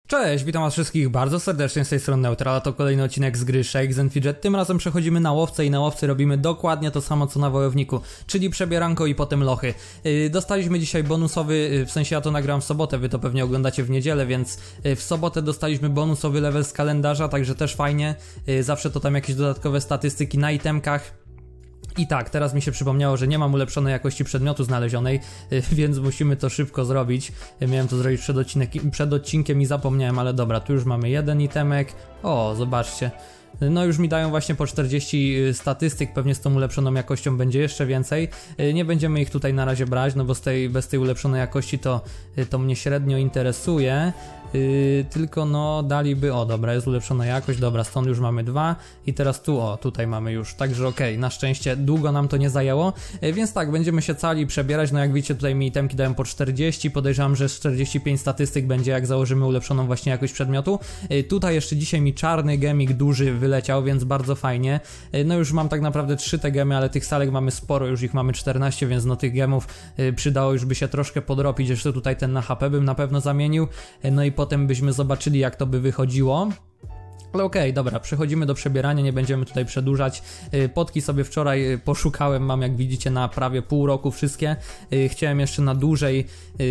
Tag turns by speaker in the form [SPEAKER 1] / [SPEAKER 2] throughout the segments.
[SPEAKER 1] Cześć, witam was wszystkich bardzo serdecznie z tej strony Neutral, to kolejny odcinek z gry Shakes and Fidget. Tym razem przechodzimy na łowcę i na łowcy robimy dokładnie to samo co na wojowniku, czyli przebieranko i potem lochy. Dostaliśmy dzisiaj bonusowy, w sensie ja to nagrałem w sobotę, wy to pewnie oglądacie w niedzielę, więc w sobotę dostaliśmy bonusowy level z kalendarza, także też fajnie, zawsze to tam jakieś dodatkowe statystyki na itemkach. I tak, teraz mi się przypomniało, że nie mam ulepszonej jakości przedmiotu znalezionej, więc musimy to szybko zrobić. Miałem to zrobić przed odcinkiem i zapomniałem, ale dobra, tu już mamy jeden itemek. O, zobaczcie. No już mi dają właśnie po 40 statystyk, pewnie z tą ulepszoną jakością będzie jeszcze więcej. Nie będziemy ich tutaj na razie brać, no bo bez tej ulepszonej jakości to mnie średnio interesuje. Tylko no daliby, o dobra, jest ulepszona jakość, dobra, stąd już mamy dwa i teraz tu, o tutaj mamy już, także okej, na szczęście długo nam to nie zajęło, więc tak, będziemy się cali przebierać, no jak widzicie tutaj mi itemki dają po 40, podejrzewam, że 45 statystyk będzie jak założymy ulepszoną właśnie jakość przedmiotu. Tutaj jeszcze dzisiaj mi czarny gemik duży wyleciał, więc bardzo fajnie, no już mam tak naprawdę 3 te gemy, ale tych salek mamy sporo, już ich mamy 14, więc no tych gemów przydało już by się troszkę podrobić, jeszcze tutaj ten na HP bym na pewno zamienił, no i potem byśmy zobaczyli jak to by wychodziło. Ale okej, dobra, przechodzimy do przebierania, nie będziemy tutaj przedłużać. Potki sobie wczoraj poszukałem, mam jak widzicie na prawie pół roku wszystkie. Chciałem jeszcze na dłużej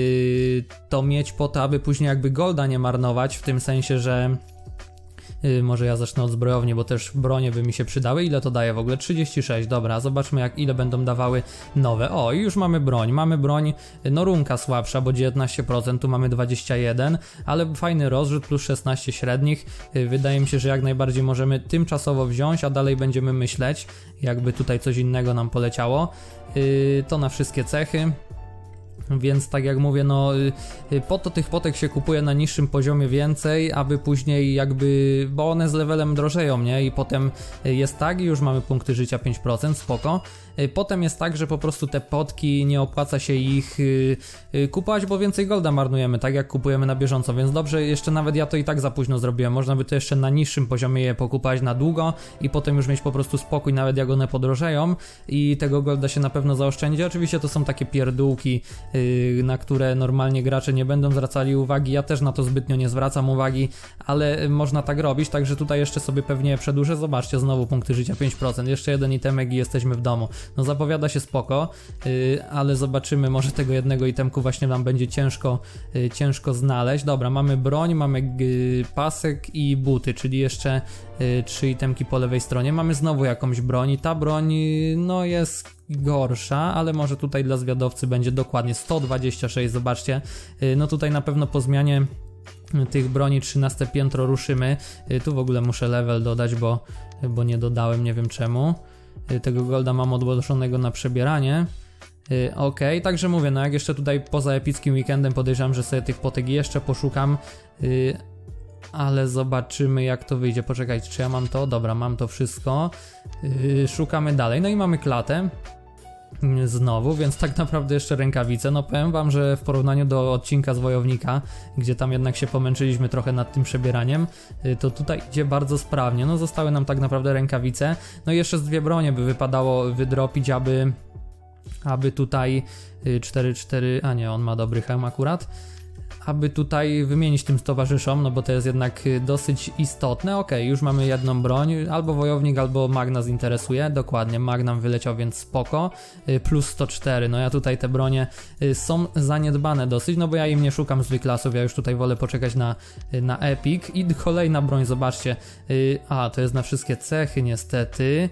[SPEAKER 1] to mieć po to, aby później jakby golda nie marnować, w tym sensie, że... Może ja zacznę od zbrojowni, bo też bronie by mi się przydały. Ile to daje w ogóle? 36, dobra, zobaczmy ile będą dawały nowe. O, i już mamy broń, no runka słabsza, bo 19%, tu mamy 21, ale fajny rozrzut, plus 16 średnich. Wydaje mi się, że jak najbardziej możemy tymczasowo wziąć, a dalej będziemy myśleć, jakby tutaj coś innego nam poleciało. To na wszystkie cechy. Więc tak jak mówię, no po to tych potek się kupuje na niższym poziomie więcej, aby później jakby, bo one z levelem drożeją, nie? I potem jest tak, i już mamy punkty życia 5%, spoko. Potem jest tak, że po prostu te potki nie opłaca się ich kupować, bo więcej golda marnujemy, tak jak kupujemy na bieżąco, więc dobrze, jeszcze nawet ja to i tak za późno zrobiłem, można by to jeszcze na niższym poziomie je pokupować na długo i potem już mieć po prostu spokój, nawet jak one podrożeją i tego golda się na pewno zaoszczędzi. Oczywiście to są takie pierdółki, na które normalnie gracze nie będą zwracali uwagi, ja też na to zbytnio nie zwracam uwagi, ale można tak robić, także tutaj jeszcze sobie pewnie przedłużę, zobaczcie, znowu punkty życia 5%, jeszcze jeden itemek i jesteśmy w domu. No zapowiada się spoko, ale zobaczymy, może tego jednego itemku właśnie nam będzie ciężko znaleźć. Dobra, mamy broń, mamy pasek i buty, czyli jeszcze 3 itemki po lewej stronie. Mamy znowu jakąś broń i ta broń no jest gorsza, ale może tutaj dla zwiadowcy będzie dokładnie 126, zobaczcie. No tutaj na pewno po zmianie tych broni 13 piętro ruszymy. Tu w ogóle muszę level dodać, bo nie dodałem, nie wiem czemu. Tego golda mam odłożonego na przebieranie. Okej, także mówię, no jak jeszcze tutaj poza epickim weekendem podejrzewam, że sobie tych potek jeszcze poszukam, ale zobaczymy jak to wyjdzie. Poczekajcie, czy ja mam to? Dobra, mam to wszystko. Szukamy dalej, no i mamy klatę znowu, więc tak naprawdę jeszcze rękawice. No powiem wam, że w porównaniu do odcinka z wojownika, gdzie tam jednak się pomęczyliśmy trochę nad tym przebieraniem, to tutaj idzie bardzo sprawnie. No zostały nam tak naprawdę rękawice, no i jeszcze z 2 bronie by wypadało wydropić, aby tutaj 4-4, a nie, on ma dobry hełm akurat, aby tutaj wymienić tym towarzyszom, no bo to jest jednak dosyć istotne. Okej, już mamy jedną broń, albo wojownik, albo mag nas interesuje, dokładnie, mag nam wyleciał, więc spoko, plus 104, no ja tutaj te bronie są zaniedbane dosyć, no bo ja im nie szukam z wyklasów, ja już tutaj wolę poczekać na epic i kolejna broń, zobaczcie, to jest na wszystkie cechy niestety,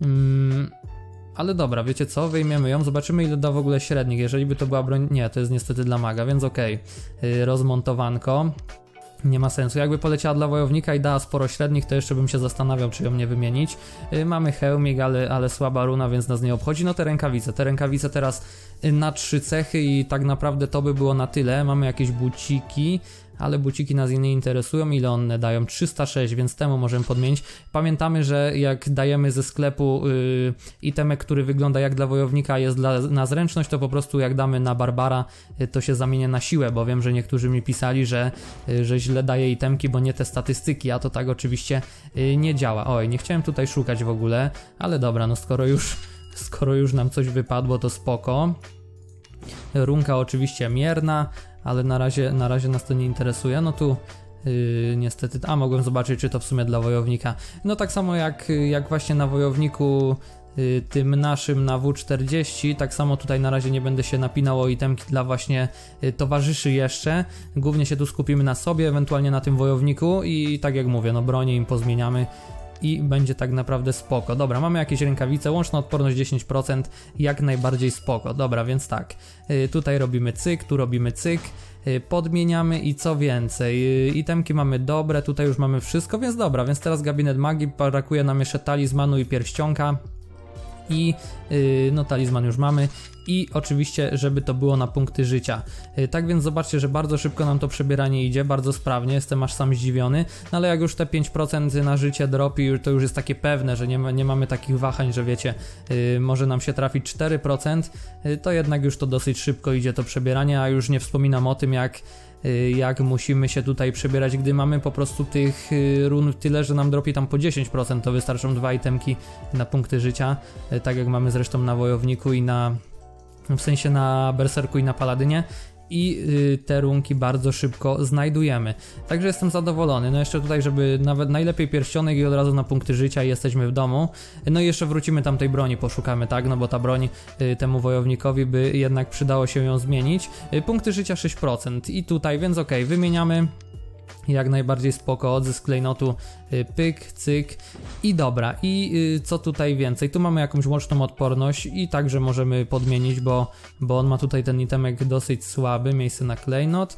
[SPEAKER 1] ale dobra, wiecie co, wyjmiemy ją, zobaczymy ile da w ogóle średnich, jeżeli by to była broń, nie, to jest niestety dla maga, więc okej, rozmontowanko, nie ma sensu, jakby poleciała dla wojownika i dała sporo średnich, to jeszcze bym się zastanawiał, czy ją nie wymienić. Mamy hełmik, ale słaba runa, więc nas nie obchodzi. No te rękawice teraz na 3 cechy i tak naprawdę to by było na tyle. Mamy jakieś buciki, ale buciki nas nie interesują. Ile one dają? 306, więc temu możemy podmienić. Pamiętamy, że jak dajemy ze sklepu itemek, który wygląda jak dla wojownika, jest na zręczność, to po prostu jak damy na barbara, to się zamienia na siłę, bo wiem, że niektórzy mi pisali, że źle daje itemki, bo nie te statystyki, a to tak oczywiście nie działa. Oj, nie chciałem tutaj szukać w ogóle, ale dobra, no skoro już nam coś wypadło, to spoko. Runka oczywiście mierna, ale na razie nas to nie interesuje. No tu Niestety, mogłem zobaczyć, czy to w sumie dla wojownika. No tak samo jak właśnie na wojowniku tym naszym na W40, tak samo tutaj na razie nie będę się napinał o itemki dla właśnie towarzyszy jeszcze. Głównie się tu skupimy na sobie, ewentualnie na tym wojowniku i tak jak mówię, no bronię im pozmieniamy i będzie tak naprawdę spoko. Dobra, mamy jakieś rękawice, łączna odporność 10%, jak najbardziej spoko. Dobra, więc tak, tutaj robimy cyk, tu robimy cyk, podmieniamy i co więcej, itemki mamy dobre, tutaj już mamy wszystko, więc dobra, więc teraz gabinet magii, brakuje nam jeszcze talizmanu i pierścionka i no talizman już mamy i oczywiście, żeby to było na punkty życia. Tak więc zobaczcie, że bardzo szybko nam to przebieranie idzie, bardzo sprawnie, jestem aż sam zdziwiony, no ale jak już te 5% na życie dropi, to już jest takie pewne, że nie mamy takich wahań, że wiecie, może nam się trafić 4%, to jednak już to dosyć szybko idzie to przebieranie, a już nie wspominam o tym, jak musimy się tutaj przebierać, gdy mamy po prostu tych run tyle, że nam dropi tam po 10%, to wystarczą 2 itemki na punkty życia, tak jak mamy zresztą na wojowniku i w sensie na berserku i na paladynie i te runki bardzo szybko znajdujemy. Także jestem zadowolony. No jeszcze tutaj, żeby nawet najlepiej pierścionek i od razu na punkty życia i jesteśmy w domu. No i jeszcze wrócimy tam tej broni, poszukamy, tak? No bo ta broń temu wojownikowi by jednak przydało się ją zmienić. Punkty życia 6% i tutaj, więc okej, wymieniamy. Jak najbardziej spoko, odzysk klejnotu, pyk, cyk i dobra. I co tutaj więcej? Tu mamy jakąś łączną odporność i także możemy podmienić, bo on ma tutaj ten itemek dosyć słaby, miejsce na klejnot.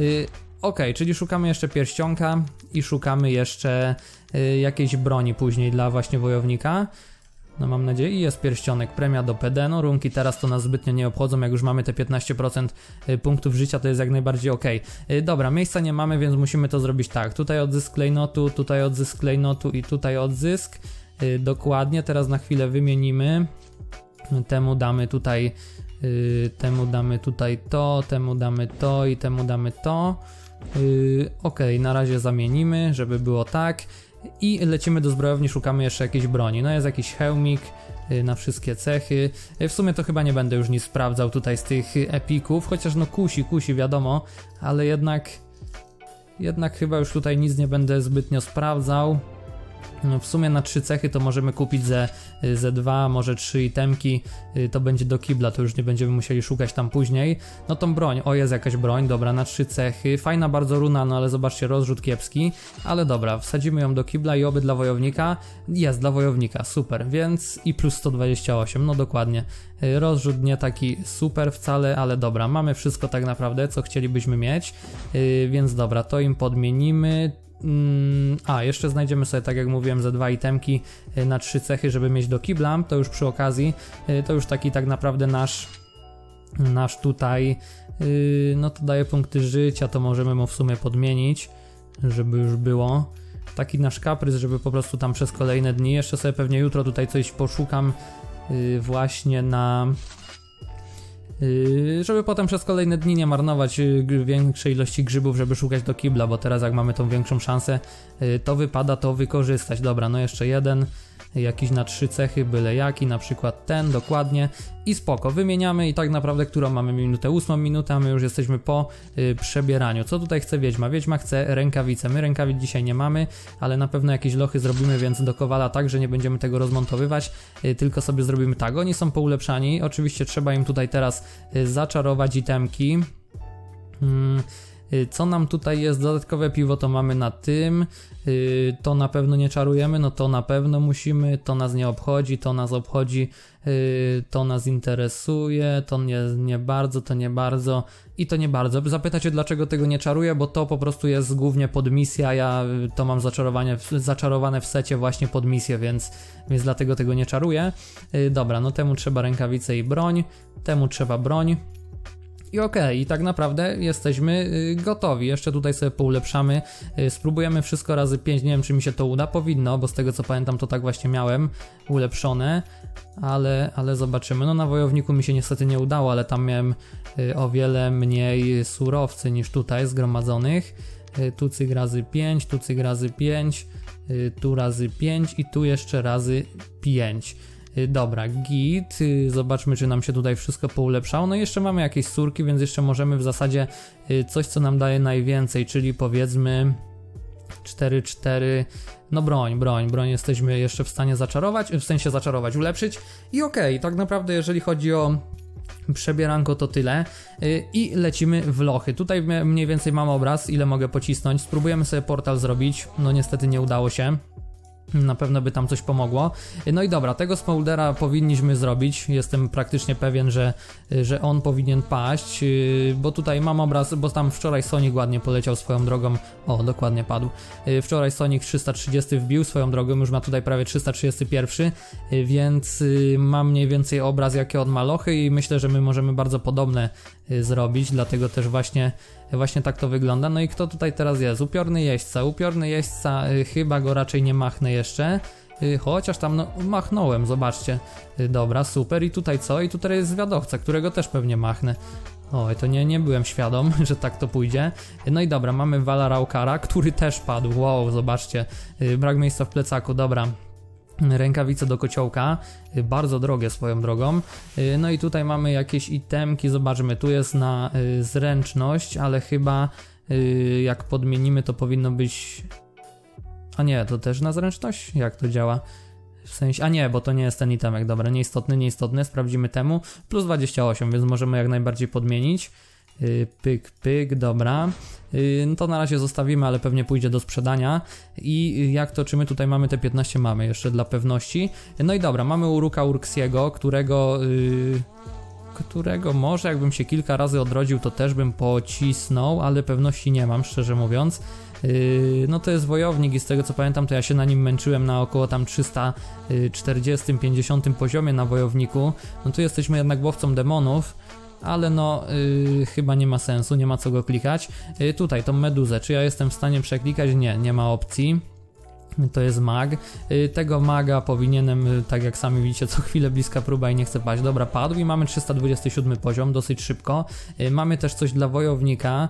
[SPEAKER 1] Czyli szukamy jeszcze pierścionka i szukamy jeszcze jakiejś broni później dla właśnie wojownika. No mam nadzieję, i jest pierścionek, premia do PD, no runki teraz to nas zbytnio nie obchodzą, jak już mamy te 15% punktów życia, to jest jak najbardziej ok. Dobra, miejsca nie mamy, więc musimy to zrobić tak, tutaj odzysk klejnotu i tutaj odzysk, dokładnie, teraz na chwilę wymienimy, temu damy tutaj to, temu damy to i temu damy to, na razie zamienimy, żeby było tak. I lecimy do zbrojowni, szukamy jeszcze jakiejś broni. No jest jakiś hełmik na wszystkie cechy. W sumie to chyba nie będę już nic sprawdzał tutaj z tych epików, chociaż no kusi wiadomo, ale jednak chyba już tutaj nic nie będę zbytnio sprawdzał. W sumie na 3 cechy to możemy kupić ze 2, może 3 itemki, to będzie do kibla, to już nie będziemy musieli szukać tam później. No tą broń, jest jakaś broń, dobra, na 3 cechy, fajna bardzo runa, no ale zobaczcie, rozrzut kiepski, ale dobra, wsadzimy ją do kibla i oby dla wojownika, jest dla wojownika, super, więc i plus 128, no dokładnie, rozrzut nie taki super wcale, ale dobra, mamy wszystko tak naprawdę, co chcielibyśmy mieć, więc dobra, to im podmienimy. Jeszcze znajdziemy sobie, tak jak mówiłem, ze 2 itemki na 3 cechy, żeby mieć do kibla, to już przy okazji, to już taki tak naprawdę nasz tutaj, no to daje punkty życia, to możemy mu w sumie podmienić, żeby już było, taki nasz kaprys, żeby po prostu tam przez kolejne dni, jeszcze sobie pewnie jutro tutaj coś poszukam właśnie żeby potem przez kolejne dni nie marnować większej ilości grzybów, żeby szukać do kibla, bo teraz jak mamy tą większą szansę, to wypada to wykorzystać. Dobra, no jeszcze jeden, jakiś na 3 cechy, byle jaki, na przykład ten, dokładnie i spoko, wymieniamy i tak naprawdę, którą mamy minutę? 8 minutę, a my już jesteśmy po przebieraniu. Co tutaj chce Wiedźma? Wiedźma chce rękawice, my rękawic dzisiaj nie mamy, ale na pewno jakieś lochy zrobimy, więc do kowala tak, że nie będziemy tego rozmontowywać, tylko sobie zrobimy tak, oni są poulepszani, oczywiście trzeba im tutaj teraz zaczarować itemki. Co nam tutaj jest? Dodatkowe piwo to mamy na tym, to na pewno nie czarujemy, no to na pewno musimy, to nas nie obchodzi, to nas obchodzi, to nas interesuje, to nie bardzo, to nie bardzo i to nie bardzo. Zapytacie, dlaczego tego nie czaruję, bo to po prostu jest głównie pod misję, ja to mam zaczarowane w secie właśnie pod misję, więc dlatego tego nie czaruję. Dobra, no temu trzeba rękawice i broń, temu trzeba broń. I i tak naprawdę jesteśmy gotowi. Jeszcze tutaj sobie poulepszamy, spróbujemy wszystko razy 5, nie wiem czy mi się to uda, powinno, bo z tego co pamiętam to tak właśnie miałem ulepszone, ale zobaczymy. No na wojowniku mi się niestety nie udało, ale tam miałem o wiele mniej surowcy niż tutaj zgromadzonych. Tu cyk razy 5, tu cyk razy 5, tu razy 5 i tu jeszcze razy 5. Dobra, git, zobaczmy czy nam się tutaj wszystko poulepszało, no i jeszcze mamy jakieś surki, więc jeszcze możemy w zasadzie coś co nam daje najwięcej, czyli powiedzmy 4-4, no broń jesteśmy jeszcze w stanie zaczarować, w sensie zaczarować, ulepszyć i okej, tak naprawdę jeżeli chodzi o przebieranko to tyle i lecimy w lochy. Tutaj mniej więcej mam obraz, ile mogę pocisnąć, spróbujemy sobie portal zrobić, no niestety nie udało się. Na pewno by tam coś pomogło. No i dobra, tego Smoldera powinniśmy zrobić. Jestem praktycznie pewien, że on powinien paść, bo tutaj mam obraz, bo tam wczoraj Sonic ładnie poleciał swoją drogą. O, dokładnie padł. Wczoraj Sonic 330 wbił swoją drogą, już ma tutaj prawie 331, więc mam mniej więcej obraz, jakie on ma lochy i myślę, że my możemy bardzo podobne zrobić, dlatego też właśnie tak to wygląda. No i kto tutaj teraz jest? Upiorny jeźdźca, chyba go raczej nie machnę jeszcze, chociaż tam no, machnąłem, zobaczcie. Dobra, super. I tutaj co? I tutaj jest zwiadowca, którego też pewnie machnę. Oj, to nie byłem świadom, że tak to pójdzie. No i dobra, mamy Valaraukara, który też padł. Wow, zobaczcie, brak miejsca w plecaku, dobra. Rękawice do kociołka, bardzo drogie swoją drogą. No i tutaj mamy jakieś itemki, zobaczmy, tu jest na zręczność, ale chyba jak podmienimy, to powinno być... A nie, to też na zręczność? Jak to działa? W sensie, a nie, bo to nie jest ten itemek, dobra, nieistotny, sprawdzimy temu. Plus 28, więc możemy jak najbardziej podmienić. Pyk, dobra. No to na razie zostawimy, ale pewnie pójdzie do sprzedania. I jak to, czy my tutaj mamy te 15? Mamy jeszcze dla pewności. No i dobra, mamy Uruka Urksiego, którego może jakbym się kilka razy odrodził, to też bym pocisnął, ale pewności nie mam, szczerze mówiąc. No to jest wojownik i z tego co pamiętam, to ja się na nim męczyłem na około tam 340-50 poziomie na wojowniku. No tu jesteśmy jednak łowcą demonów, ale no chyba nie ma sensu, nie ma co go klikać. Tutaj tą meduzę, czy ja jestem w stanie przeklikać? Nie ma opcji. To jest mag. Tego maga powinienem, tak jak sami widzicie, co chwilę bliska próba i nie chce paść. Dobra, padł i mamy 327 poziom, dosyć szybko. Mamy też coś dla wojownika,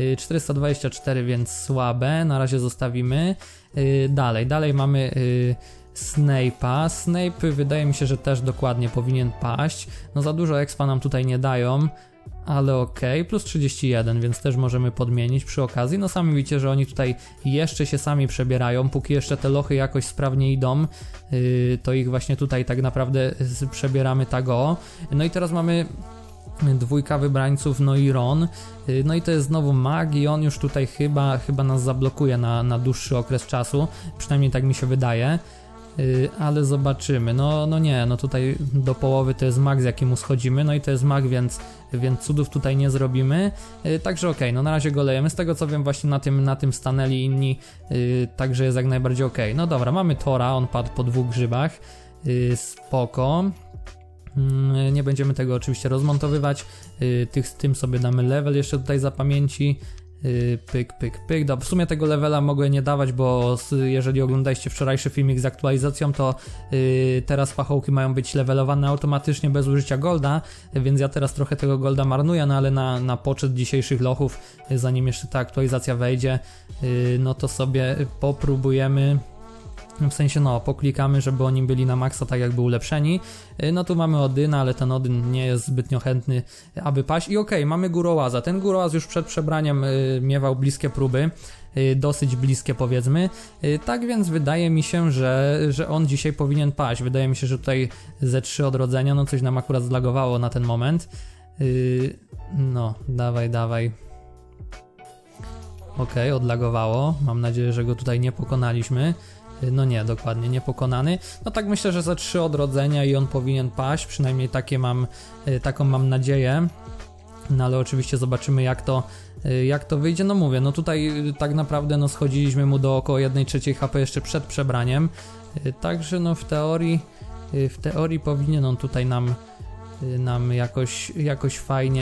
[SPEAKER 1] 424, więc słabe, na razie zostawimy. Dalej mamy Snape'a. Snape wydaje mi się, że też dokładnie powinien paść. No za dużo expa nam tutaj nie dają, ale okej, plus 31, więc też możemy podmienić przy okazji. No sami widzicie, że oni tutaj jeszcze się sami przebierają, póki jeszcze te lochy jakoś sprawnie idą, to ich właśnie tutaj tak naprawdę przebieramy tak o. No i teraz mamy dwójka wybrańców, no i Ron. No i to jest znowu mag i on już tutaj chyba nas zablokuje na dłuższy okres czasu, przynajmniej tak mi się wydaje. Ale zobaczymy, no nie, no tutaj do połowy to jest mag, z jakim schodzimy, no i to jest mag, więc cudów tutaj nie zrobimy, także okej, no na razie go lejemy, z tego co wiem właśnie na tym stanęli inni, także jest jak najbardziej okej. No dobra, mamy Tora, on padł po 2 grzybach, spoko, nie będziemy tego oczywiście rozmontowywać, tym sobie damy level jeszcze tutaj za pamięci. Pyk. Dobra, w sumie tego levela mogę nie dawać, bo jeżeli oglądaliście wczorajszy filmik z aktualizacją, to teraz pachołki mają być levelowane automatycznie bez użycia golda, więc ja teraz trochę tego golda marnuję, no ale na poczet dzisiejszych lochów, zanim jeszcze ta aktualizacja wejdzie, no to sobie popróbujemy. W sensie poklikamy, żeby oni byli na maksa tak jakby ulepszeni. No tu mamy Odyna, ale ten Odyn nie jest zbytnio chętny, aby paść. I okej, mamy Górołaza. Ten Górołaz już przed przebraniem miewał bliskie próby. Dosyć bliskie powiedzmy. Tak więc wydaje mi się, że on dzisiaj powinien paść. Wydaje mi się, że tutaj ze 3 odrodzenia, no coś nam akurat zlagowało na ten moment. No, dawaj. Okej, odlagowało. Mam nadzieję, że go tutaj nie pokonaliśmy. No nie, dokładnie, niepokonany. No tak myślę, że za 3 odrodzenia i on powinien paść, przynajmniej taką mam nadzieję. No ale oczywiście zobaczymy jak to wyjdzie. No mówię, no tutaj tak naprawdę schodziliśmy mu do około 1/3 HP jeszcze przed przebraniem. Także no w teorii powinien on tutaj nam jakoś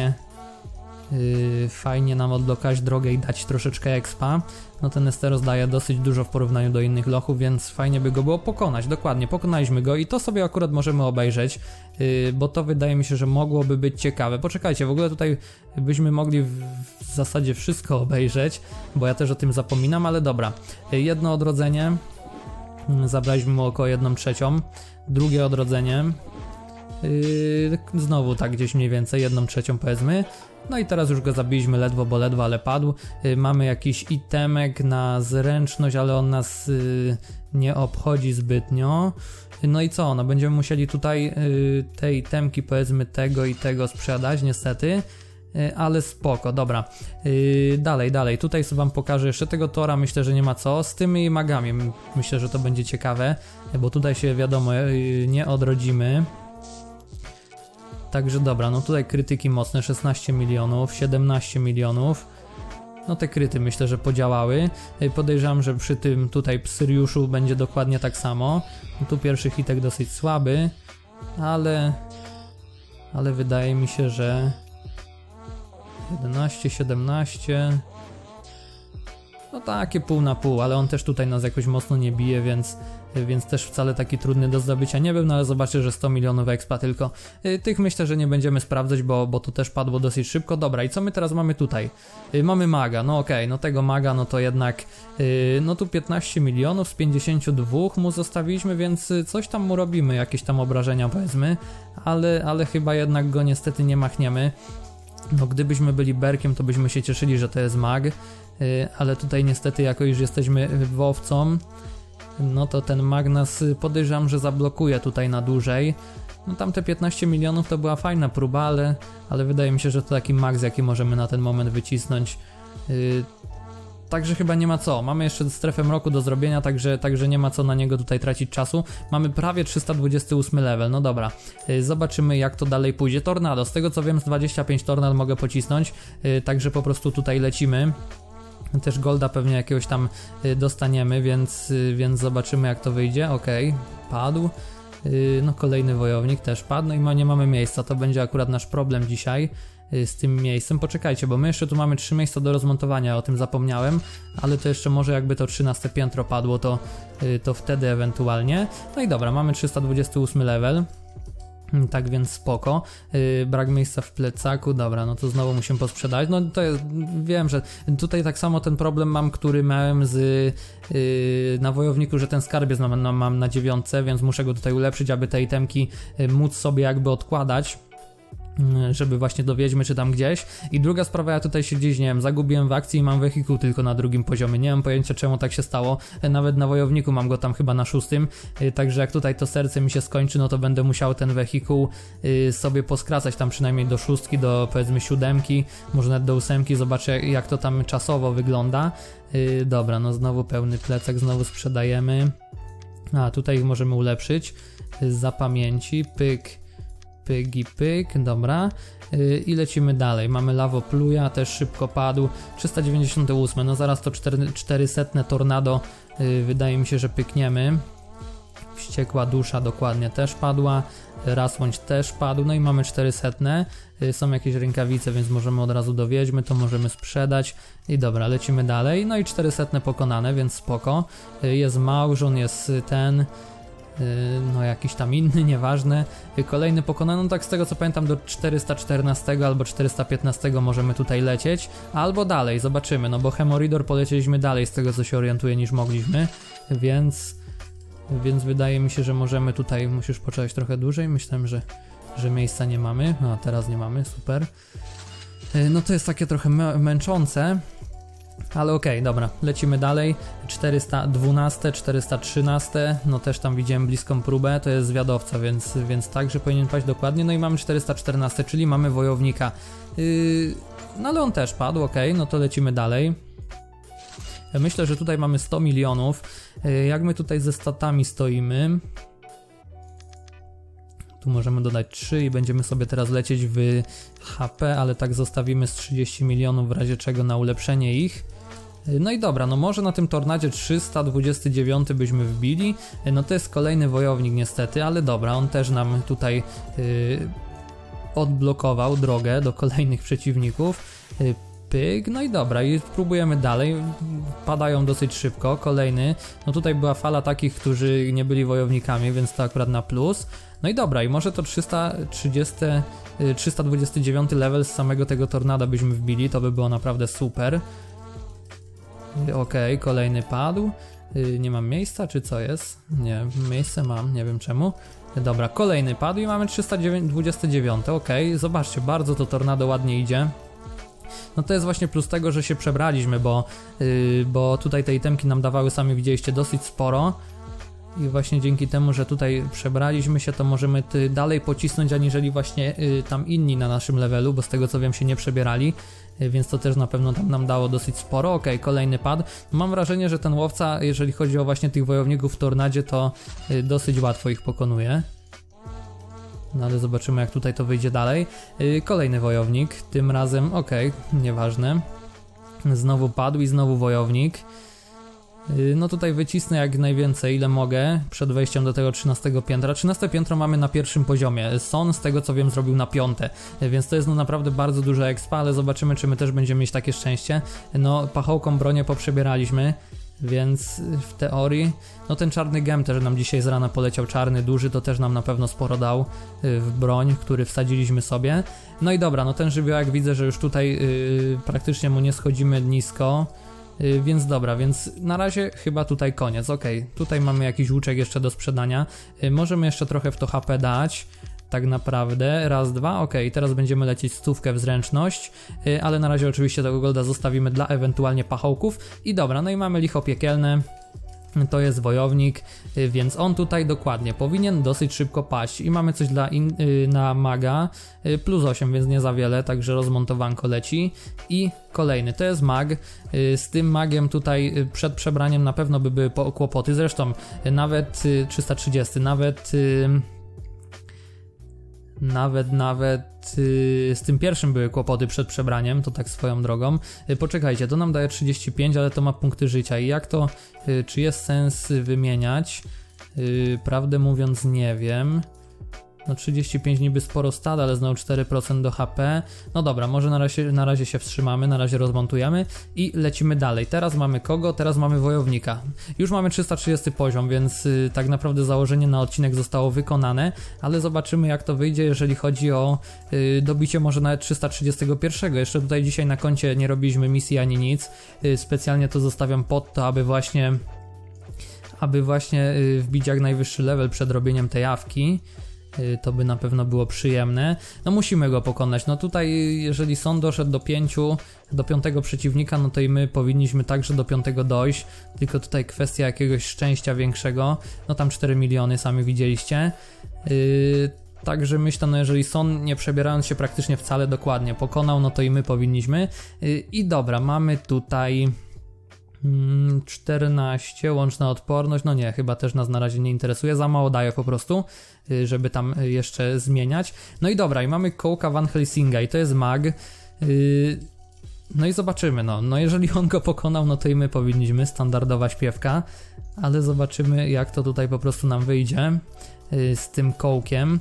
[SPEAKER 1] fajnie nam odblokować drogę i dać troszeczkę expa. No ten Esteros daje dosyć dużo w porównaniu do innych lochów, więc fajnie by go było pokonać. Dokładnie, pokonaliśmy go i to sobie akurat możemy obejrzeć, bo to wydaje mi się, że mogłoby być ciekawe. Poczekajcie, w ogóle tutaj byśmy mogli w zasadzie wszystko obejrzeć, bo ja też o tym zapominam, ale dobra. Jedno odrodzenie, zabraliśmy mu około 1/3, drugie odrodzenie, Znowu tak gdzieś mniej więcej, 1/3 powiedzmy. No i teraz już go zabiliśmy ledwo, bo ledwo, ale padł. Mamy jakiś itemek na zręczność, ale on nas nie obchodzi zbytnio. No i co? No będziemy musieli tutaj te itemki powiedzmy tego i tego sprzedać niestety. Ale spoko, dobra. Dalej. Tutaj sobie wam pokażę jeszcze tego tora, myślę, że nie ma co. Z tymi magami myślę, że to będzie ciekawe, bo tutaj się wiadomo nie odrodzimy. Także dobra, no tutaj krytyki mocne, 16 milionów, 17 milionów. No te kryty myślę, że podziałały. Podejrzewam, że przy tym tutaj Psyriuszu będzie dokładnie tak samo. No tu pierwszy hitek dosyć słaby, ale wydaje mi się, że 11, 17. No takie pół na pół, ale on też tutaj nas jakoś mocno nie bije, więc też wcale taki trudny do zdobycia nie był, no ale zobaczę, że 100 milionów expa tylko. Tych myślę, że nie będziemy sprawdzać, bo to też padło dosyć szybko. Dobra, i co my teraz mamy tutaj? Mamy maga, no okej, no tego maga, no to jednak no tu 15 milionów z 52 mu zostawiliśmy, więc coś tam mu robimy, jakieś tam obrażenia powiedzmy, ale chyba jednak go niestety nie machniemy. No gdybyśmy byli berkiem, to byśmy się cieszyli, że to jest mag, ale tutaj niestety jako już jesteśmy wowcą, no to ten mag nas podejrzewam, że zablokuje tutaj na dłużej. No tamte 15 milionów to była fajna próba, ale wydaje mi się, że to taki maks, jaki możemy na ten moment wycisnąć. Także chyba nie ma co. Mamy jeszcze strefę mroku do zrobienia, także nie ma co na niego tutaj tracić czasu. Mamy prawie 328 level, no dobra. Zobaczymy jak to dalej pójdzie. Tornado, z tego co wiem z 25 tornad mogę pocisnąć, także po prostu tutaj lecimy. Też golda pewnie jakiegoś tam dostaniemy, więc zobaczymy jak to wyjdzie. Okej, padł. No kolejny wojownik też padł, no i nie mamy miejsca, to będzie akurat nasz problem dzisiaj z tym miejscem. Poczekajcie, bo my jeszcze tu mamy 3 miejsca do rozmontowania, o tym zapomniałem, ale to jeszcze może jakby to 13 piętro padło, to wtedy ewentualnie. No i dobra, mamy 328 level. Tak więc spoko. Brak miejsca w plecaku, dobra, no to znowu musimy posprzedać. No to jest, wiem, że tutaj tak samo ten problem mam, który miałem na wojowniku, że ten skarbiec mam na 9, więc muszę go tutaj ulepszyć, aby te itemki móc sobie jakby odkładać, żeby właśnie do wiedźmy czy tam gdzieś. I druga sprawa, ja tutaj się gdzieś, nie wiem, zagubiłem w akcji i mam wehikuł tylko na 2 poziomie, nie mam pojęcia czemu tak się stało, nawet na wojowniku mam go tam chyba na 6, także jak tutaj to serce mi się skończy, no to będę musiał ten wehikuł sobie poskracać tam przynajmniej do 6, do powiedzmy 7, może nawet do 8, zobaczę jak to tam czasowo wygląda. Dobra, no znowu pełny plecak, znowu sprzedajemy. A tutaj ich możemy ulepszyć za pamięci, pyk, dobra. I lecimy dalej. Mamy lawopluja, też szybko padł. 398, no zaraz to 400 tornado, wydaje mi się, że pykniemy. Wściekła dusza dokładnie też padła. Rasłądź też padł, no i mamy 400. Są jakieś rękawice, więc możemy od razu do wiedźmy, to możemy sprzedać. I dobra, lecimy dalej. No i 400 pokonane, więc spoko. Jest małżon, jest ten... no jakiś tam inny, nieważne. Kolejny pokonany, no tak z tego co pamiętam do 414 albo 415 możemy tutaj lecieć, albo dalej, zobaczymy, no bo Hemoridor polecieliśmy dalej z tego co się orientuję niż mogliśmy, więc wydaje mi się, że możemy tutaj, musisz poczekać trochę dłużej, myślałem, że miejsca nie mamy, a teraz nie mamy, super. No to jest takie trochę męczące. Ale okej, dobra, lecimy dalej. 412, 413, no też tam widziałem bliską próbę, to jest zwiadowca, więc także powinien paść dokładnie. No i mamy 414, czyli mamy wojownika. No ale on też padł, okej, no to lecimy dalej. Myślę, że tutaj mamy 100 milionów. Jak my tutaj ze statami stoimy? Tu możemy dodać 3 i będziemy sobie teraz lecieć w HP, ale tak zostawimy z 30 milionów w razie czego na ulepszenie ich. No i dobra, no może na tym tornadzie 329 byśmy wbili. No to jest kolejny wojownik niestety, ale dobra, on też nam tutaj odblokował drogę do kolejnych przeciwników. Pyk, no i dobra, i próbujemy dalej, padają dosyć szybko, kolejny, no tutaj była fala takich, którzy nie byli wojownikami, więc to akurat na plus. No i dobra, i może to 329 level z samego tego tornada byśmy wbili, to by było naprawdę super. Okej, kolejny padł. Nie mam miejsca, czy co jest? Nie, miejsce mam, nie wiem czemu. Dobra, kolejny padł i mamy 329, okej, zobaczcie, bardzo to tornado ładnie idzie. No to jest właśnie plus tego, że się przebraliśmy, bo tutaj te itemki nam dawały, sami widzieliście, dosyć sporo. I właśnie dzięki temu, że tutaj przebraliśmy się, to możemy dalej pocisnąć, aniżeli właśnie tam inni na naszym levelu, bo z tego co wiem się nie przebierali, więc to też na pewno tam nam dało dosyć sporo. Okej, kolejny pad. Mam wrażenie, że ten łowca, jeżeli chodzi o właśnie tych wojowników w tornadzie, to dosyć łatwo ich pokonuje. No ale zobaczymy, jak tutaj to wyjdzie dalej. Kolejny wojownik, tym razem, nieważne. Znowu padł i znowu wojownik. No tutaj wycisnę jak najwięcej, ile mogę, przed wejściem do tego 13 piętra. 13 piętro mamy na pierwszym poziomie. Son, z tego co wiem, zrobił na 5, więc to jest no naprawdę bardzo duża expa, ale zobaczymy, czy my też będziemy mieć takie szczęście. No, pachołką bronię poprzebieraliśmy, więc w teorii, no ten czarny gem też nam dzisiaj z rana poleciał, czarny, duży, to też nam na pewno sporo dał w broń, który wsadziliśmy sobie. No i dobra, no ten żywiołek widzę, że już tutaj praktycznie mu nie schodzimy nisko. Więc dobra, więc na razie chyba tutaj koniec. Tutaj mamy jakiś łuczek jeszcze do sprzedania. Możemy jeszcze trochę w to HP dać. Tak naprawdę, raz, dwa, teraz będziemy lecieć 100 w zręczność, ale na razie oczywiście tego golda zostawimy dla ewentualnie pachołków. I dobra, no i mamy licho piekielne. To jest wojownik, więc on tutaj dokładnie powinien dosyć szybko paść i mamy coś na maga, plus 8, więc nie za wiele, także rozmontowanko leci. I kolejny, to jest mag, z tym magiem tutaj przed przebraniem na pewno by były kłopoty, zresztą nawet 330, nawet z tym pierwszym były kłopoty przed przebraniem, to tak swoją drogą. Poczekajcie, to nam daje 35, ale to ma punkty życia i jak to, czy jest sens wymieniać? Prawdę mówiąc nie wiem. No 35 niby sporo stada, ale znowu 4% do HP. No dobra, może na razie się wstrzymamy, na razie rozmontujemy i lecimy dalej. Teraz mamy kogo? Teraz mamy wojownika. Już mamy 330 poziom, więc tak naprawdę założenie na odcinek zostało wykonane, ale zobaczymy jak to wyjdzie, jeżeli chodzi o dobicie może nawet 331. Jeszcze tutaj dzisiaj na koncie nie robiliśmy misji ani nic. Specjalnie to zostawiam pod to, aby właśnie wbić jak najwyższy level przed robieniem tej jawki. To by na pewno było przyjemne. No musimy go pokonać. No tutaj jeżeli Son doszedł do 5 przeciwnika, no to i my powinniśmy także do 5 dojść. Tylko tutaj kwestia jakiegoś szczęścia większego. No tam 4 miliony sami widzieliście. Także myślę, no jeżeli Son nie przebierając się praktycznie wcale dokładnie pokonał, no to i my powinniśmy. I dobra, mamy tutaj 14, łączna odporność, no nie, chyba też nas na razie nie interesuje, za mało daje po prostu, żeby tam jeszcze zmieniać. No i dobra, i mamy kołka Van Helsinga i to jest mag, no i zobaczymy, no jeżeli on go pokonał, no to i my powinniśmy, standardowa śpiewka, ale zobaczymy jak to tutaj po prostu nam wyjdzie z tym kołkiem.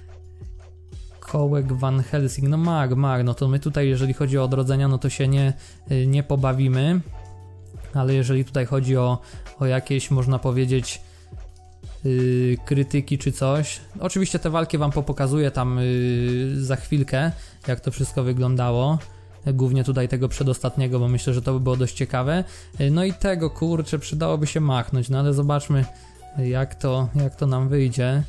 [SPEAKER 1] Kołek Van Helsing, no mag, no to my tutaj jeżeli chodzi o odrodzenia, no to się nie pobawimy. Ale jeżeli tutaj chodzi o jakieś, można powiedzieć, krytyki czy coś, oczywiście te walki wam pokazuję tam za chwilkę, jak to wszystko wyglądało, głównie tutaj tego przedostatniego, bo myślę, że to by było dość ciekawe. No i tego, kurczę, przydałoby się machnąć, no ale zobaczmy jak to nam wyjdzie.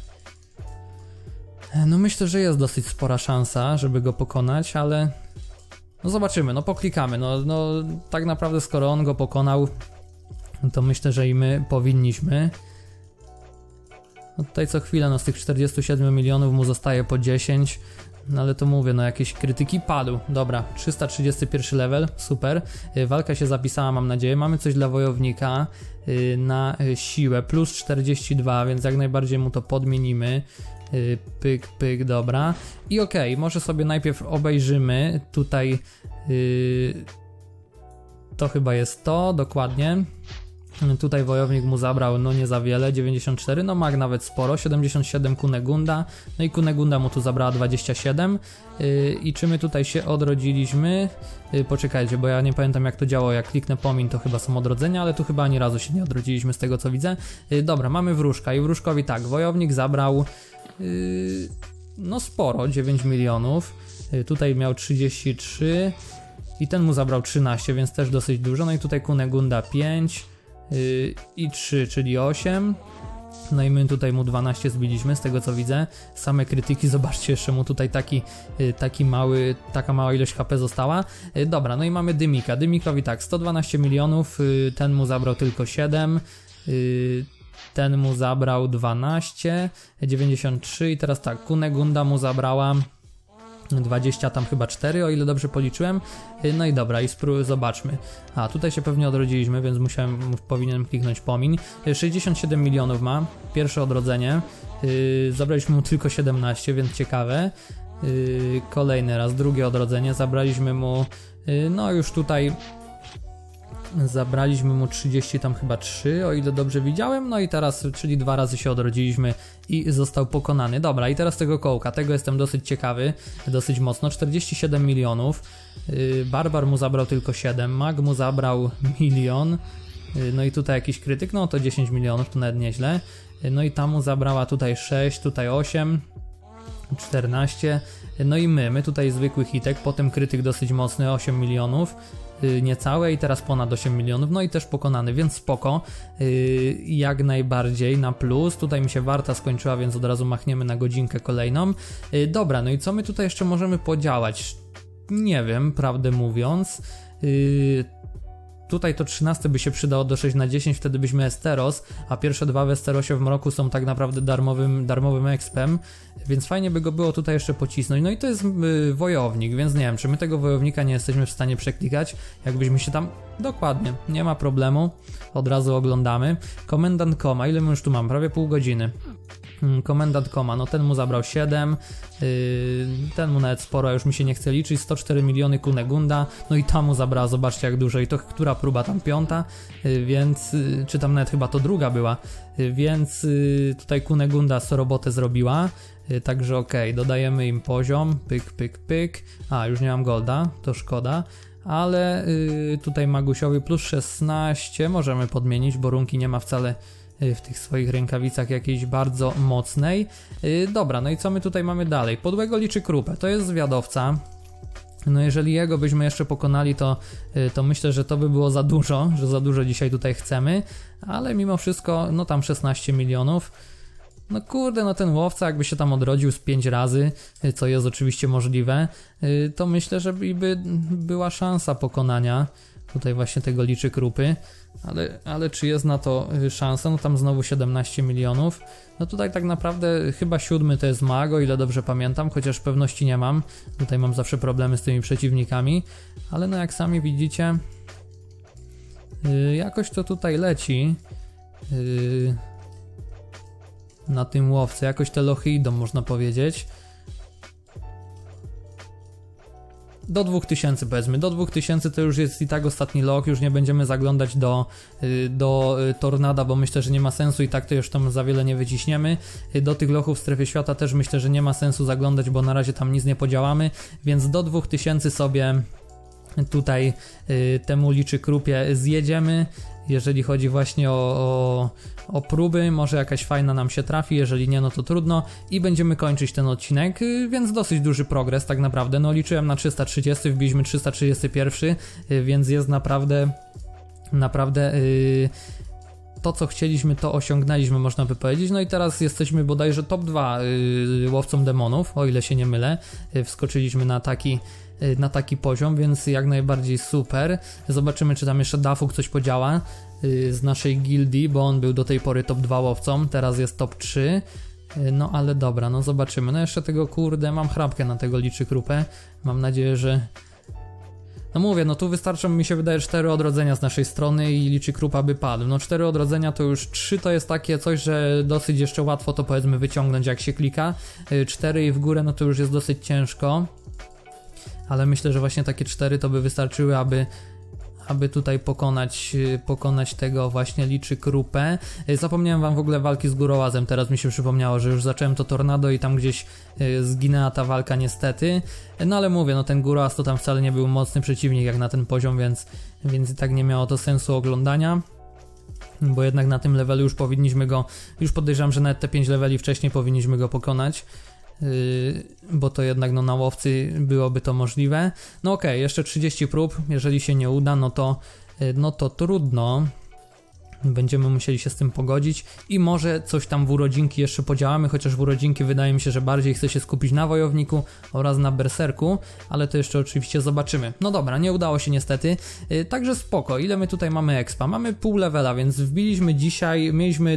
[SPEAKER 1] No myślę, że jest dosyć spora szansa, żeby go pokonać, ale no zobaczymy, no poklikamy, no tak naprawdę skoro on go pokonał, to myślę, że i my powinniśmy. No tutaj co chwilę, no z tych 47 milionów mu zostaje po 10, no ale to mówię, no jakieś krytyki padł. Dobra, 331 level, super, walka się zapisała, mam nadzieję, mamy coś dla wojownika na siłę, plus 42, więc jak najbardziej mu to podmienimy. Pyk, dobra. I może sobie najpierw obejrzymy tutaj, to chyba jest to, dokładnie. Tutaj wojownik mu zabrał, no nie za wiele, 94, no mag nawet sporo, 77 Kunegunda, no i Kunegunda mu tu zabrała 27. I czy my tutaj się odrodziliśmy? Poczekajcie, bo ja nie pamiętam jak to działało, jak kliknę pomin to chyba są odrodzenia, ale tu chyba ani razu się nie odrodziliśmy z tego co widzę. Dobra, mamy wróżka i wróżkowi tak, wojownik zabrał no sporo, 9 milionów, tutaj miał 33 i ten mu zabrał 13, więc też dosyć dużo. No i tutaj Kunegunda 5 i 3, czyli 8. No i my tutaj mu 12 zbiliśmy, z tego co widzę. Same krytyki, zobaczcie, jeszcze mu tutaj taka mała ilość HP została. Dobra, no i mamy Dymika. Dymikowi tak, 112 milionów, ten mu zabrał tylko 7. Ten mu zabrał 12, 93 i teraz tak, Kunegunda mu zabrała 20 tam chyba 4, o ile dobrze policzyłem. No i dobra, i zobaczmy. A, tutaj się pewnie odrodziliśmy, więc powinienem kliknąć pomiń. 67 milionów ma, pierwsze odrodzenie. Zabraliśmy mu tylko 17, więc ciekawe. Kolejny raz, drugie odrodzenie, zabraliśmy mu, no już tutaj zabraliśmy mu 30 tam chyba 3, o ile dobrze widziałem, no i teraz, czyli 2 razy się odrodziliśmy i został pokonany. Dobra, i teraz tego kołka, tego jestem dosyć ciekawy, dosyć mocno, 47 milionów, Barbar mu zabrał tylko 7, Mag mu zabrał 1 000 000, no i tutaj jakiś krytyk, no to 10 milionów, to nawet nieźle, no i ta mu zabrała tutaj 6, tutaj 8, 14, no i my tutaj zwykły hitek, potem krytyk dosyć mocny, 8 milionów, niecałe i teraz ponad 8 milionów, no i też pokonany, więc spoko, jak najbardziej na plus. Tutaj mi się warta skończyła, więc od razu machniemy na godzinkę kolejną. Dobra, no i co my tutaj jeszcze możemy podziałać? Nie wiem, prawdę mówiąc. Tutaj to 13 by się przydało do 6 na 10, wtedy byśmy Esteros, a pierwsze 2 w Esterosie w Mroku są tak naprawdę darmowym expem, więc fajnie by go było tutaj jeszcze pocisnąć. No i to jest wojownik, więc nie wiem, czy my tego wojownika nie jesteśmy w stanie przeklikać, jakbyśmy się tam... Dokładnie, nie ma problemu, od razu oglądamy. Komendant Koma, ile my już tu mam? Prawie pół godziny. Komendant Koma, no ten mu zabrał 7, ten mu nawet sporo, już mi się nie chce liczyć, 104 miliony Kunegunda, no i tam mu zabrała, zobaczcie jak dużo, i to która próba tam 5, więc, czy tam nawet chyba to druga była, więc tutaj Kunegunda robotę zrobiła, także okej, dodajemy im poziom, pyk, a już nie mam golda, to szkoda. Ale tutaj Magusiowi plus 16 możemy podmienić, bo runki nie ma wcale w tych swoich rękawicach jakiejś bardzo mocnej. Dobra, no i co my tutaj mamy dalej? Podłego liczy krupę, to jest zwiadowca. No jeżeli jego byśmy jeszcze pokonali, to myślę, że to by było za dużo, że za dużo dzisiaj tutaj chcemy, ale mimo wszystko, no tam 16 milionów. No kurde, no ten łowca jakby się tam odrodził z 5 razy, co jest oczywiście możliwe, to myślę, że by była szansa pokonania tutaj właśnie tego liczy krupy, ale czy jest na to szansa? No tam znowu 17 milionów, no tutaj tak naprawdę chyba 7 to jest Mag, o ile dobrze pamiętam, chociaż pewności nie mam, tutaj mam zawsze problemy z tymi przeciwnikami, ale no jak sami widzicie, jakoś to tutaj leci, na tym łowcy, jakoś te lochy idą, można powiedzieć. Do 2000 powiedzmy, do 2000 to już jest i tak ostatni loch, już nie będziemy zaglądać do Tornada, bo myślę, że nie ma sensu, i tak to już tam za wiele nie wyciśniemy. Do tych lochów w strefie świata też myślę, że nie ma sensu zaglądać, bo na razie tam nic nie podziałamy, więc do 2000 sobie tutaj temu liczy krupie zjedziemy. Jeżeli chodzi właśnie o próby, może jakaś fajna nam się trafi, jeżeli nie, no to trudno i będziemy kończyć ten odcinek, więc dosyć duży progres tak naprawdę, no liczyłem na 330, wbiliśmy 331, więc jest naprawdę to co chcieliśmy, to osiągnęliśmy, można by powiedzieć. No i teraz jesteśmy bodajże top 2 łowcą demonów, o ile się nie mylę, wskoczyliśmy na taki poziom, więc jak najbardziej super. Zobaczymy, czy tam jeszcze Dafuk coś podziała z naszej gildii, bo on był do tej pory top 2 łowcą, teraz jest top 3. No ale dobra, no zobaczymy. No jeszcze tego kurde, mam chrapkę na tego liczy krupę. Mam nadzieję, że... No mówię, no tu wystarczą, mi się wydaje, 4 odrodzenia z naszej strony i liczy krupa by padł. No 4 odrodzenia to już 3 to jest takie coś, że dosyć jeszcze łatwo to powiedzmy wyciągnąć jak się klika. 4 i w górę no to już jest dosyć ciężko. Ale myślę, że właśnie takie 4 to by wystarczyły, aby tutaj pokonać tego właśnie liczy krupę. Zapomniałem wam w ogóle walki z Górołazem, teraz mi się przypomniało, że już zacząłem to Tornado i tam gdzieś zginęła ta walka niestety. No ale mówię, no ten Górołaz to tam wcale nie był mocny przeciwnik jak na ten poziom, więc i tak nie miało to sensu oglądania. Bo jednak na tym levelu już powinniśmy go, już podejrzewam, że nawet te 5 leveli wcześniej powinniśmy go pokonać. Bo to jednak no na łowcy byłoby to możliwe. No okej, jeszcze 30 prób, jeżeli się nie uda, no to trudno. Będziemy musieli się z tym pogodzić i może coś tam w urodzinki jeszcze podziałamy, chociaż w urodzinki wydaje mi się, że bardziej chcę się skupić na wojowniku oraz na berserku, ale to jeszcze oczywiście zobaczymy. No dobra, nie udało się niestety, także spoko. Ile my tutaj mamy expa? Mamy pół levela, więc wbiliśmy dzisiaj, mieliśmy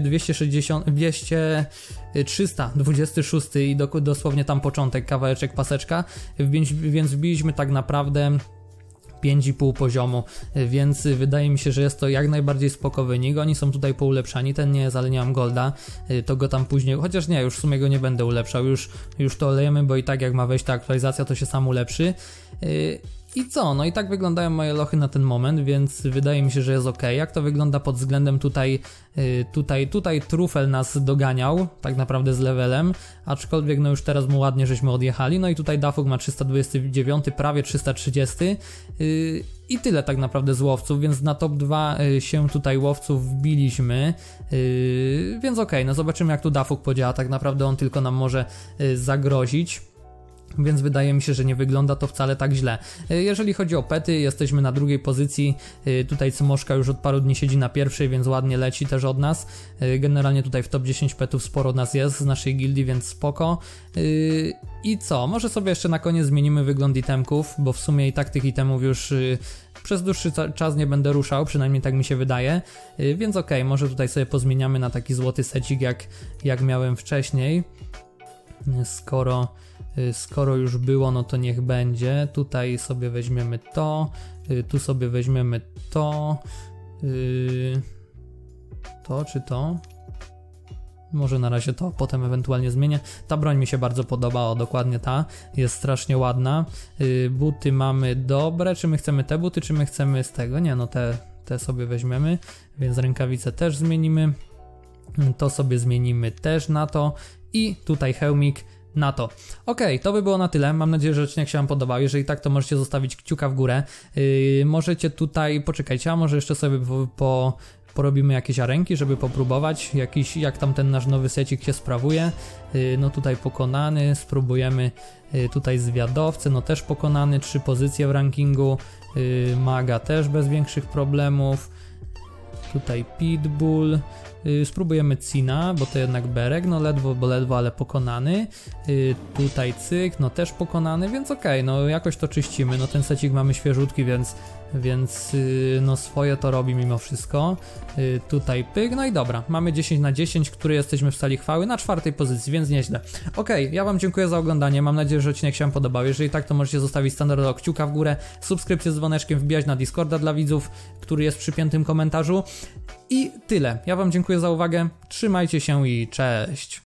[SPEAKER 1] 326 i dosłownie tam początek, kawałeczek paseczka, więc wbiliśmy tak naprawdę 5,5 poziomu, więc wydaje mi się, że jest to jak najbardziej spoko wynik. Oni są tutaj poulepszani, ten nie jest, ale nie mam golda, to go tam później, chociaż nie, już w sumie go nie będę ulepszał, już to olejemy, bo i tak jak ma wejść ta aktualizacja, to się sam ulepszy. I co? No i tak wyglądają moje lochy na ten moment, więc wydaje mi się, że jest ok. Jak to wygląda pod względem tutaj Trufel nas doganiał, tak naprawdę z levelem, aczkolwiek no już teraz mu ładnie żeśmy odjechali. No i tutaj Dafuk ma 329, prawie 330 i tyle tak naprawdę z łowców, więc na top 2 się tutaj łowców wbiliśmy, więc ok, no zobaczymy jak tu Dafuk podziała, tak naprawdę on tylko nam może zagrozić. Więc wydaje mi się, że nie wygląda to wcale tak źle. Jeżeli chodzi o pety, jesteśmy na drugiej pozycji, tutaj Cymoszka już od paru dni siedzi na pierwszej, więc ładnie leci też od nas. Generalnie tutaj w top 10 petów sporo nas jest z naszej gildii, więc spoko. I co? Może sobie jeszcze na koniec zmienimy wygląd itemków, bo w sumie i tak tych itemów już przez dłuższy czas nie będę ruszał, przynajmniej tak mi się wydaje, więc ok, może tutaj sobie pozmieniamy na taki złoty secik jak miałem wcześniej. Skoro już było, no to niech będzie. Tutaj sobie weźmiemy to, tu sobie weźmiemy to, to czy to? Może na razie to, potem ewentualnie zmienię. Ta broń mi się bardzo podoba, o dokładnie ta, jest strasznie ładna. Buty mamy dobre, czy my chcemy te buty, czy my chcemy z tego? Nie, no te sobie weźmiemy, więc rękawice też zmienimy. To sobie zmienimy też na to i tutaj hełmik na to. Okej, to by było na tyle. Mam nadzieję, że odcinek się wam podobał. Jeżeli tak, to możecie zostawić kciuka w górę. Możecie poczekajcie, a może jeszcze sobie porobimy jakieś arenki, żeby popróbować jak tam ten nasz nowy secik się sprawuje. No tutaj pokonany, spróbujemy tutaj zwiadowcy, no też pokonany, 3 pozycje w rankingu. Maga też bez większych problemów. Tutaj Pitbull. Spróbujemy Cina, bo to jednak Berek, no ledwo, ale pokonany. Tutaj Cyk, no też pokonany, więc okej, no jakoś to czyścimy. No ten secik mamy świeżutki, więc no swoje to robi mimo wszystko. Tutaj pyk, no i dobra, mamy 10 na 10, który jesteśmy w sali chwały na 4. pozycji, więc nieźle. Okej, ja wam dziękuję za oglądanie, mam nadzieję, że odcinek się wam podobał. Jeżeli tak, to możecie zostawić standardowo kciuka w górę, subskrypcję z dzwoneczkiem, wbijać na Discorda dla widzów, który jest w przypiętym komentarzu. I tyle. Ja wam dziękuję za uwagę, trzymajcie się i cześć!